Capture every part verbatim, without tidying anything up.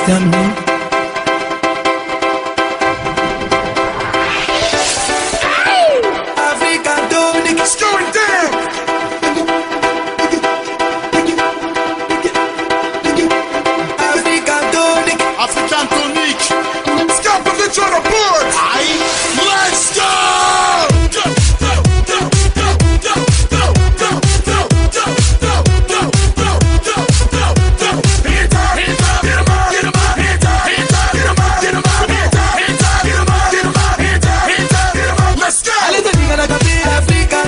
africaine. It's going down. African tonic. African tonic. Scapovich on the board. Aye. Let's go. Go, go, go, go, go, go, go, go, go, go, go, go, go, go, go. Hands up, hands up, get 'em up, get 'em up, hands up, hands up, get 'em up, get 'em up, hands up, hands up, get 'em up, get 'em up, hands up, hands up, get 'em up. Let's go. Allez, the nigga like a big African.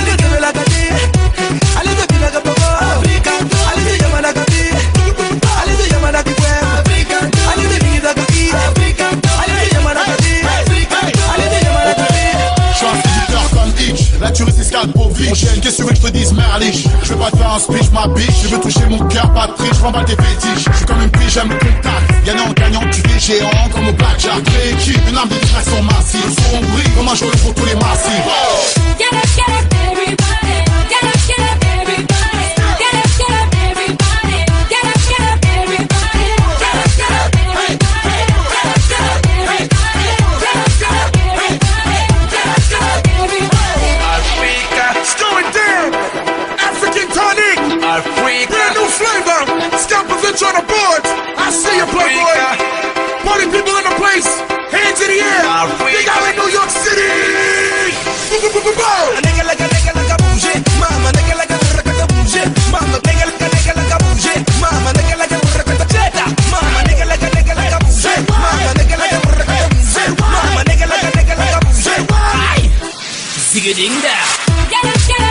La tuerie c'est Scalpovic. Mon chien, qu'est-ce que tu veux que je te dise, merliche? Je veux pas te faire un speech, ma bitch. Je veux toucher mon cœur, pas de triche, je m'emballe tes fétiches. Je suis comme une pige, j'aime le contact. Gagnant, gagnant, tu es géant comme au blackjack. L'équipe, une arme de distraction massive. Son bruit, comme un joueur pour tous les massifs. Get up, get up, everybody. Get up, get up, everybody. Get up, get up, everybody. Get up, get up, everybody. Get up, get up, everybody. Get up, get up, everybody. Get up, get up, everybody. Get up, get up, everybody. Africa, it's going down. African tonic. Africa. Brand new flavor. Scapovich on the board. I see you, playboy. Party people in the place. Hands in the air. Africa. Big out in New York City. Boom, boom, boom, boom, boom. Nigga like a nigga like a bougie, mama nigga like a nigga bougie, mama nigga like a nigga like a bougie, mama nigga like a nigga cheddar, mama nigga like a nigga like a bougie, mama nigga like a nigga bougie, mama nigga like a nigga like a bougie. Zigga ding da. Get up, get up.